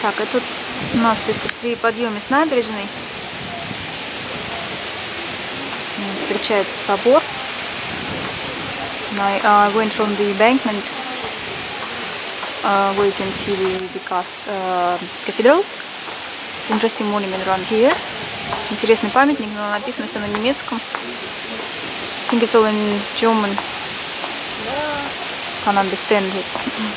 Так, и тут у нас есть при подъеме с набережной встречается собор. I went from the embankment where you can see the cathedral. It's an interesting monument around here. Интересный памятник, но написано все на немецком. I think it's all in German. Can't understand it.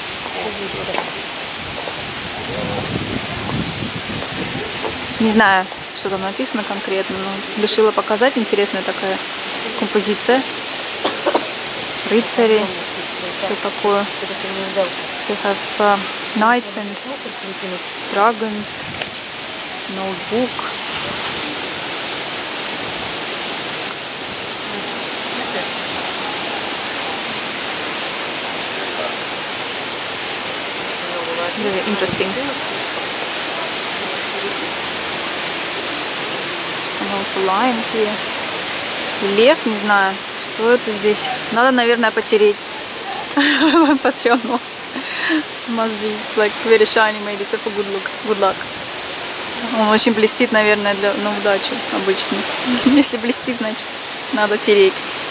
Не знаю, что там написано конкретно, но решила показать. Интересная такая композиция. Рыцари, все такое. So you have knights and dragons, an old book. Very interesting. And also lion here. Лев, не знаю, что это здесь. Надо, наверное, потереть. Потрем нос. Must be, it's like very shiny, maybe it's for good luck. Он очень блестит, наверное, на удачу обычно. Если блестит, значит, надо тереть.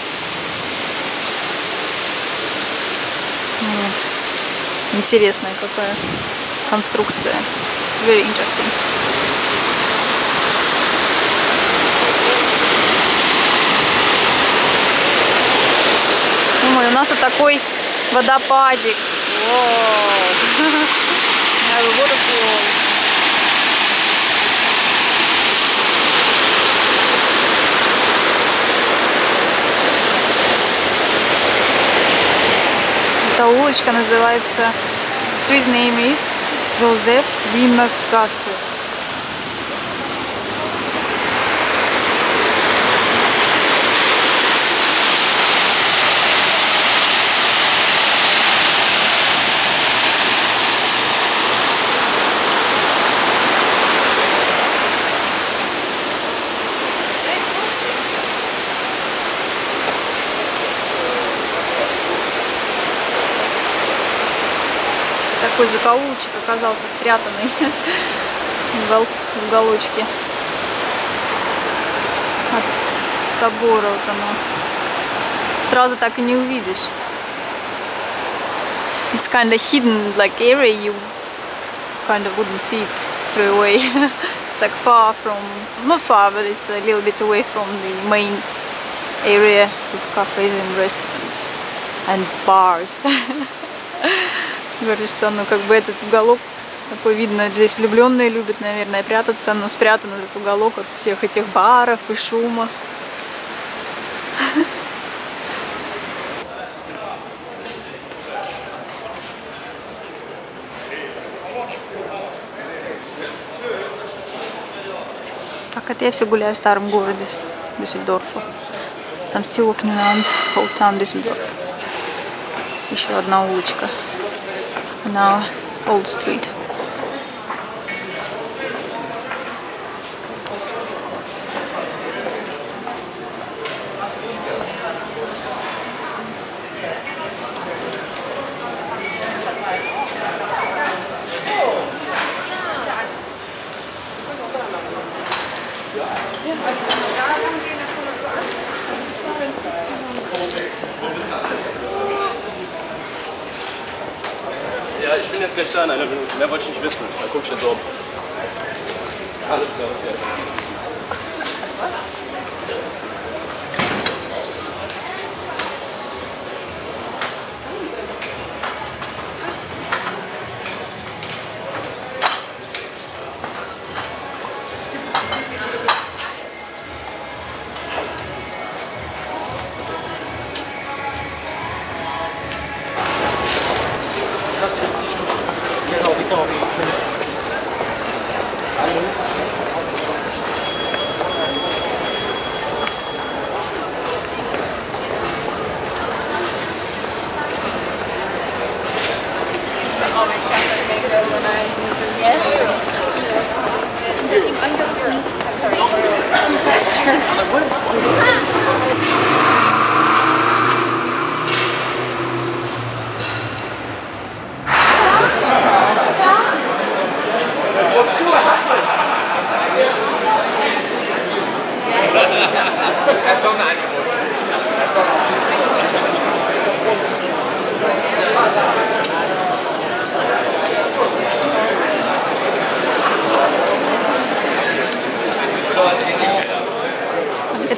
Вот. Интересная какая конструкция. Very interesting. Ой, у нас вот такой водопадик. Эта улочка называется, street name is Joseph Wimmergasse. Такой закоулочек оказался спрятанный в уголочке от собора. Вот оно. Сразу так и не увидишь. It's kind of hidden, like area, you kind of wouldn't see it straight away. It's like far from, not far, but it's a little bit away from the main area with cafes and restaurants and bars. Говорю, что ну как бы этот уголок такой видно, здесь влюбленные любят, наверное, прятаться, но спрятан этот уголок от всех этих баров и шума. Так, это я все гуляю в старом городе Дюссельдорфа. I'm still walking around whole town Düsseldorf. Еще одна улочка. На Old Street. Ja, ich bin jetzt gleich da in einer Minute. Mehr wollte ich nicht wissen. Dann guck ich jetzt um. Alles klar, okay.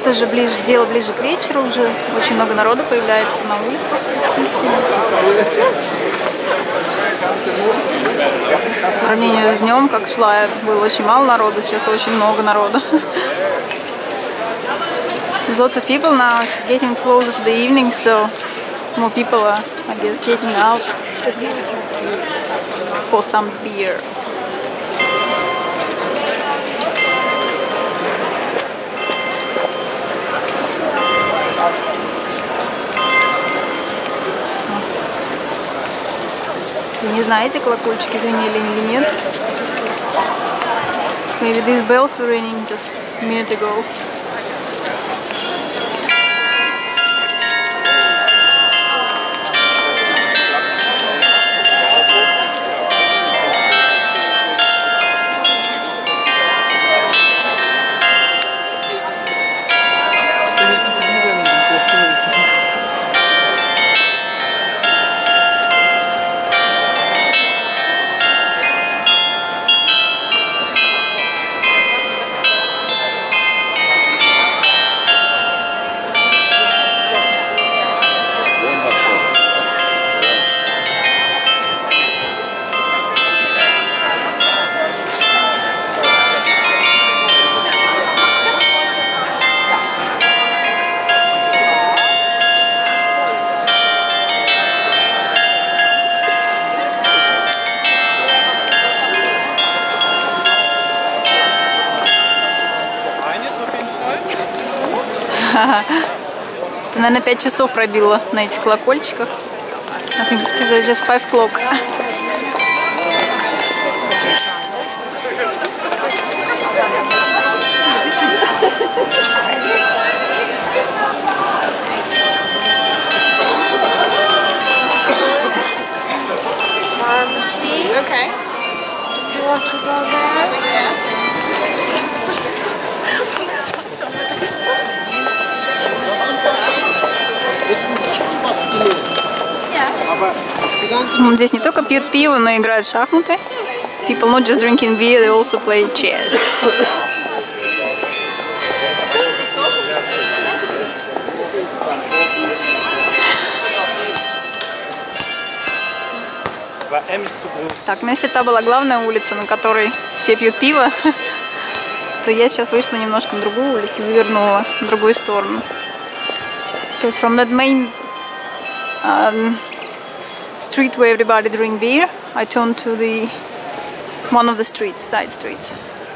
это же дело ближе к вечеру уже. Очень много народу появляется на улице. По сравнению с днем, как шла, было очень мало народу, сейчас очень много народу. There's lots of people now. It's getting closer to the evening, so more people are, I guess, getting out for some beer. Вы не знаете, колокольчики звенели или нет? Maybe these bells were ringing just a minute ago. Ты, наверное, 5 часов пробила на этих колокольчиках. I think it's just 5 o'clock. Okay. You want to go there? Здесь не только пьют пиво, но и играют в шахматы. People not just drinking beer, they also play chess. Так, ну если та была главная улица, на которой все пьют пиво, то я сейчас вышла немножко на другую улицу, завернула в другую сторону. Okay, from that main street where everybody drink beer, I turned to the one of the streets, side streets.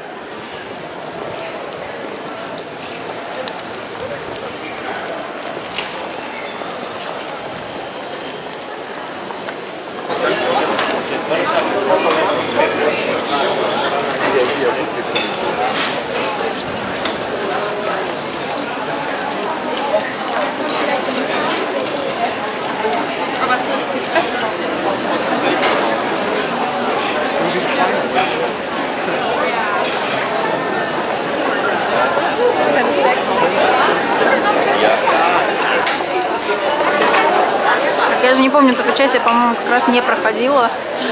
Я же не помню, эту часть я, по-моему, как раз не проходила,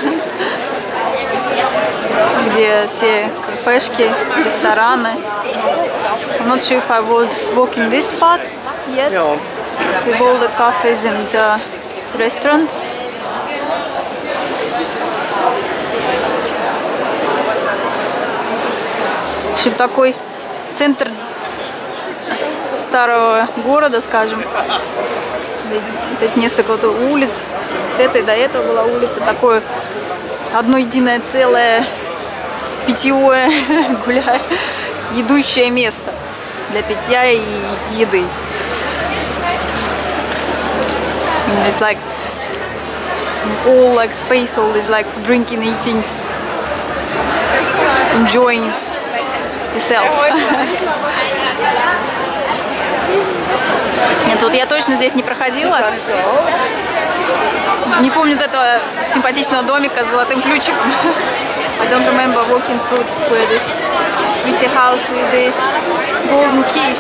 где все кафешки, рестораны. I'm not sure if I was walking this spot yet, with all the cafes and restaurants. В общем, такой центр старого города, скажем. Здесь несколько вот улиц, с этой до этого была улица, такое одно единое целое питьевое, едущее место для питья и еды. And it's like all like space, all is like drinking, eating, enjoying yourself. Нет, вот я точно здесь не проходила. Не помню вот этого симпатичного домика с золотым ключиком. I don't remember walking through where this pretty house with the golden key.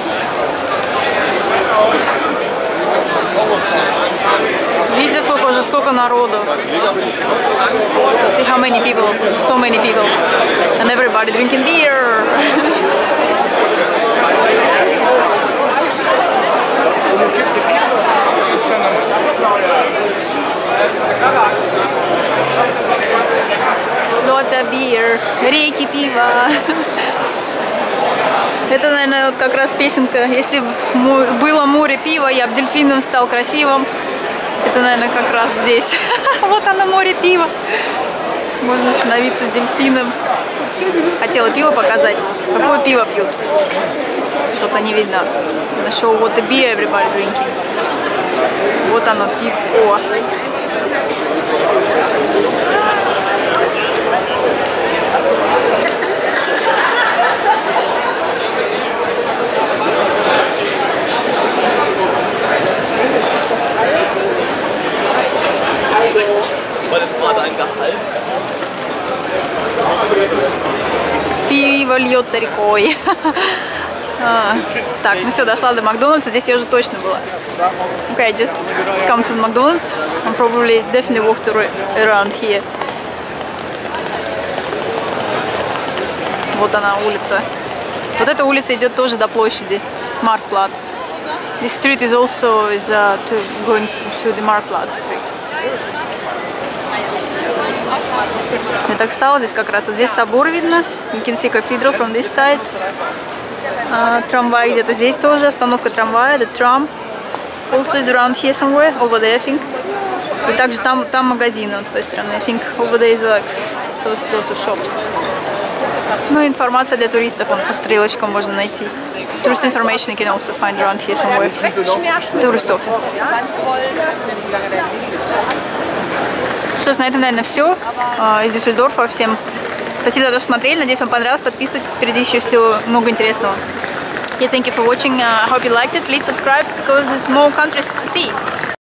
Видите, сколько народу. See how many people, so many people. And everybody drinking beer. Jest fenomen. Lots of beer. Реки пива. Это, наверное, вот как раз песенка. Если бы было море пива, я бы дельфином стал красивым. Это, наверное, как раз здесь. Вот оно, море пива. Можно становиться дельфином. Хотела пиво показать. Какое пиво пьют? Что-то не видно. На шоу what the beer everybody drinking. Вот оно, пиво. Was war dein Gehalt? Пиво льется рекой. Так, ну все, дошла до Макдональдса. Здесь я уже точно была. Okay, I just come to McDonald's. I'm probably definitely walked around here. Вот она, улица. Вот эта улица идет тоже до площади Marktplatz. This street is also going to the Marktplatz street. Я так встала, здесь как раз вот здесь собор видно. You can see cathedral from this side. Трамвай где-то здесь тоже, остановка трамвая, the tram. Also is around here somewhere, over there I think. И также там магазины вот с той стороны. I think over there is like those lots of shops. Ну, информация для туристов, вон по стрелочкам можно найти. Tourist information you can also find around here somewhere. Tourist office. Что ж, на этом, наверное, все из Дюссельдорфа. Всем спасибо за то, что смотрели. Надеюсь, вам понравилось. Подписывайтесь, впереди еще все много интересного. Yeah, thank you for watching. I hope you liked it. Please subscribe because there's more countries to see.